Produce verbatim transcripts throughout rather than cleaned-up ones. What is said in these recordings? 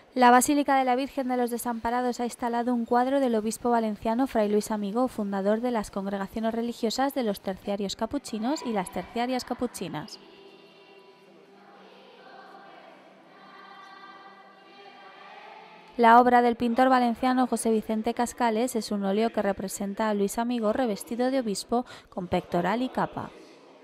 La Basílica de la Virgen de los Desamparados ha instalado un cuadro del obispo valenciano Fray Luis Amigó, fundador de las congregaciones religiosas de los terciarios capuchinos y las terciarias capuchinas. La obra del pintor valenciano José Vicente Cascales es un óleo que representa a Luis Amigó revestido de obispo con pectoral y capa.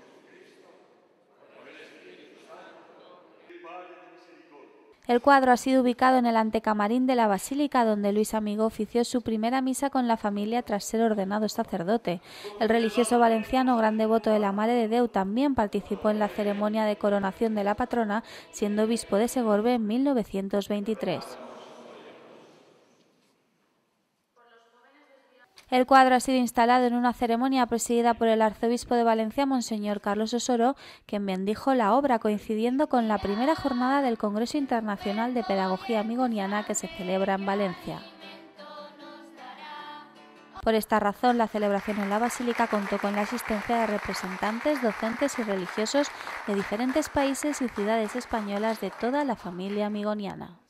El cuadro ha sido ubicado en el antecamarín de la Basílica, donde Luis Amigó ofició su primera misa con la familia tras ser ordenado sacerdote. El religioso valenciano, gran devoto de la Mare de Déu, también participó en la ceremonia de coronación de la patrona, siendo obispo de Segorbe en mil novecientos veintitrés. El cuadro ha sido instalado en una ceremonia presidida por el arzobispo de Valencia, Monseñor Carlos Osoro, quien bendijo la obra, coincidiendo con la primera jornada del Congreso Internacional de Pedagogía Amigoniana que se celebra en Valencia. Por esta razón, la celebración en la Basílica contó con la asistencia de representantes, docentes y religiosos de diferentes países y ciudades españolas de toda la familia amigoniana.